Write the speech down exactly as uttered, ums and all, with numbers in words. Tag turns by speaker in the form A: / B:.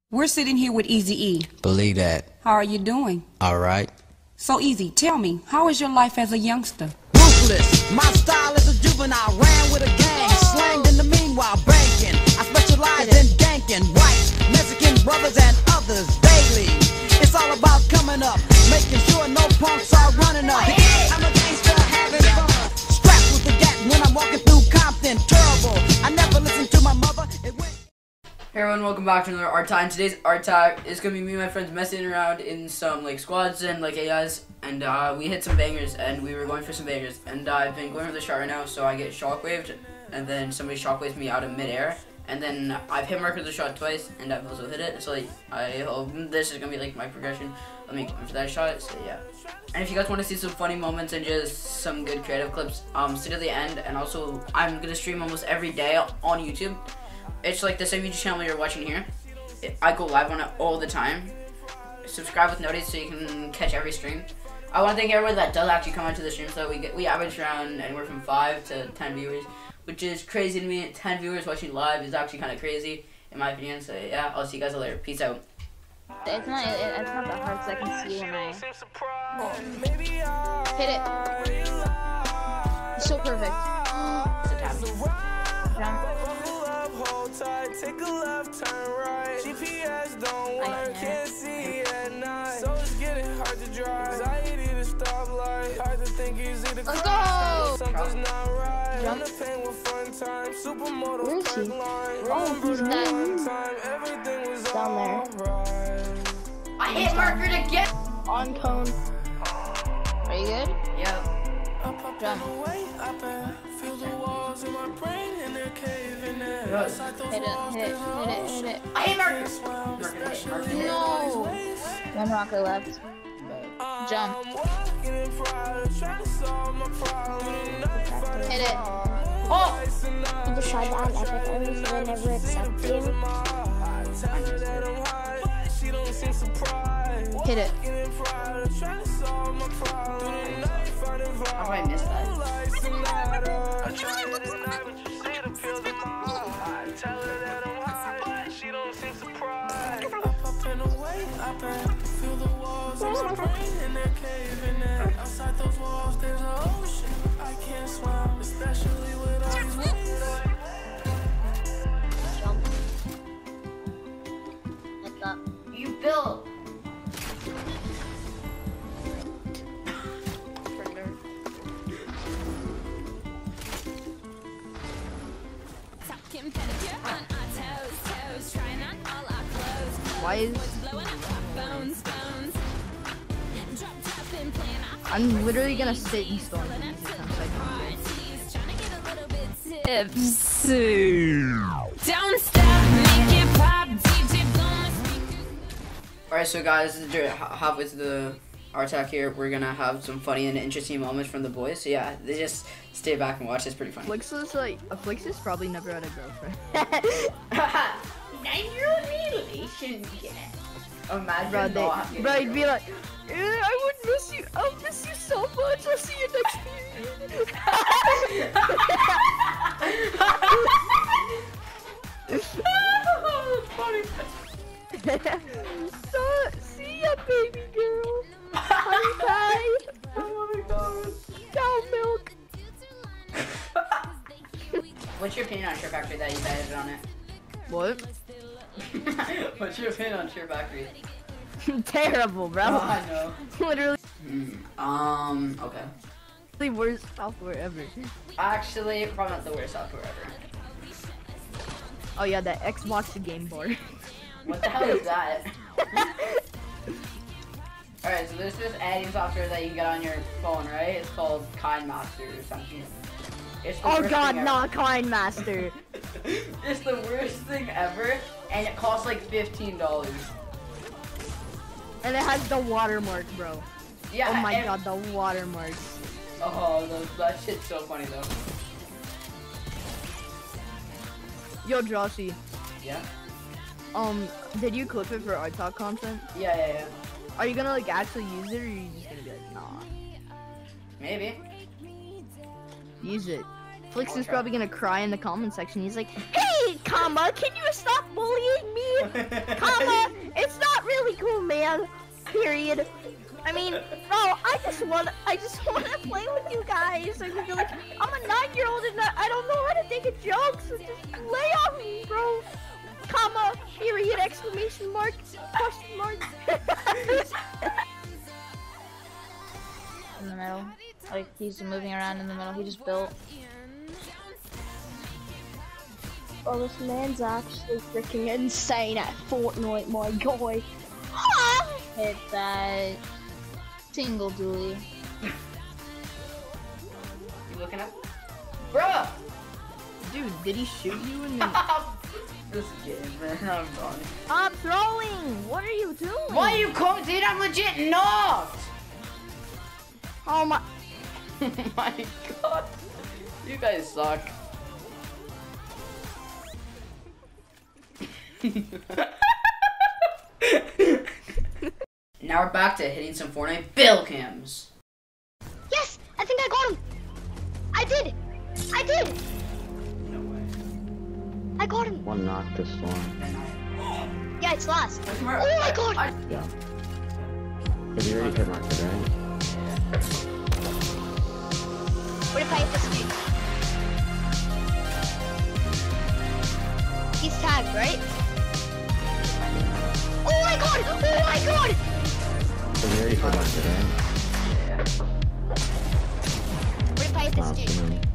A: We're sitting here with Eazy-E.
B: Believe that.
A: How are you doing?
B: All right.
A: So Easy, tell me, how is your life as a youngster?
C: Ruthless. My style is a juvenile, ran with a gang, slanged in the meanwhile banking. I specialize in ganking white Mexican brothers and others daily. It's all about coming up, making sure no punks are running up. I'm a gangster having fun, strapped with the gat when I'm walking through Compton. Terrible. I never listened to my mother. It went
D: Hey everyone, welcome back to another art time. Today's art time is gonna be me and my friends messing around in some like squads and like A Is, and uh, we hit some bangers, and we were going for some bangers. And uh, I've been going for the shot right now, so I get shockwaved, and then somebody shockwaves me out of midair, and then I've hit marker the shot twice, and I've also hit it. So like, I hope this is gonna be like my progression. Let me go for that shot. So yeah. And if you guys want to see some funny moments and just some good creative clips, um, stay to the end. And also, I'm gonna stream almost every day on YouTube. It's like the same YouTube channel you're watching here. I go live on it all the time. Subscribe with notice so you can catch every stream. I want to thank everyone that does actually come out to the stream. So we get we average around anywhere from five to ten viewers, which is crazy to me. Ten viewers watching live is actually kind of crazy in my opinion. So yeah, I'll see you guys later. Peace out.
E: It's not. It, it's not that hard, so I can see when I hit it. It's so perfect.
D: It's a tap.
E: Jump.
F: Take a left, turn right. G P S don't work, can't see at night. So it's getting hard to drive. Anxiety to stop light. Hard to think easy to
E: Let's
F: cry.
E: go!
F: Something's not right.
E: Jump.
F: On the pain with fun time. Supermodel
E: Where is
F: type
E: he?
F: line.
E: Oh, he's
F: One time, everything was
E: down there.
F: alright.
D: I hit marker again.
E: On cone. Are you good?
D: Yeah.
F: Up, up
E: Jump.
F: and away, up and feel the walls in my brain and they're caving in.
D: Good.
F: Outside those
E: Hit it.
F: walls,
E: Hit it.
F: there's a
E: Hit it.
F: ocean.
E: Hit it.
D: I hit marker.
F: Swim, especially
E: No. One rocker left. Jump.
F: I'm walking in pride, trying to solve my problem.
E: Hit it.
D: Oh.
G: You decide on Epic and whenever it's active.
E: Hit it.
D: How do I miss that?
F: Outside those walls, there's an ocean. I can't swim, especially with all these waves.
G: Jump. Like that.
D: You built.
H: Why is I'm literally gonna sit and spawn these attempts I can
I: Tips. Don't stop, make it pop, D J blow my speakers.
D: Alright, so guys, this is halfway through the art attack here. We're gonna have some funny and interesting moments from the boys. So yeah, they just stay back and watch. It's pretty funny.
H: Flix is like a Flix is probably never had a girlfriend.
D: Nine-year-old relation, yeah. Imagine
H: Bro, they,
D: not getting
H: bro,
D: a
H: he'd be like, eh, I would miss you. I'll miss you so much. I'll see you next week. So, see ya, baby girl. Bye bye. Cow milk.
D: What's your opinion on Shirt Factory that you edited on it?
H: What?
D: What's your opinion on Shirt Factory?
H: Terrible, bro.
D: Oh, I know.
H: Literally
D: Mm, um, okay.
H: the worst software ever.
D: Actually, probably not the worst software ever.
H: Oh yeah, that Xbox Game Boy.
D: What the hell is that? Alright, so there's this editing software that you can get on your phone, right? It's called KineMaster or something. It's the
H: Oh
D: worst
H: god,
D: thing
H: not Kind Master.
D: ever. It's the worst thing ever, and it costs like fifteen dollars.
H: And it has the watermark, bro.
D: Yeah.
H: Oh my
D: and-
H: god, the watermarks.
D: Oh, the, that shit's so funny though.
H: Yo, Joshy,
D: Yeah.
H: um, did you clip it for art talk content?
D: Yeah, yeah, yeah.
H: Are you gonna like actually use it, or are you just gonna be like, nah?
D: Maybe.
H: Use it. Flix is probably gonna cry in the comment section. He's like, hey, comma, can you stop bullying me period, comma, it's not really cool, man, period. I mean, bro, I just want, I just want to play with you guys. I feel like I'm a nine-year-old and I don't know how to take a joke, so just lay on me, bro. Comma, period, exclamation mark, question mark.
E: In the middle. Like, he's moving around in the middle. He just built.
G: Oh, this man's actually freaking insane at Fortnite, my guy.
E: Hit that single dually.
D: You looking up? Bruh!
H: Dude, did he shoot you in the...
D: This game, man, I'm done.
H: I'm throwing! What are you doing?
D: Why are you commenting? I'm legit not!
H: Oh my...
D: Oh my god. You guys suck. Now we're back to hitting some Fortnite bill cams.
G: Yes, I think I got him. I did. I did.
D: No way.
G: I got him.
B: One Noctis one.
G: Yeah, it's last.
D: Oh
G: Oh my god.
D: I,
B: Yeah. Have you already hit marked it, right?
G: What if I hit the screen? He's tagged, right? Oh my god! Oh my god!
B: Have you already hit marked it, right?
D: yeah.
G: What if I hit the
B: Wow,
G: screen?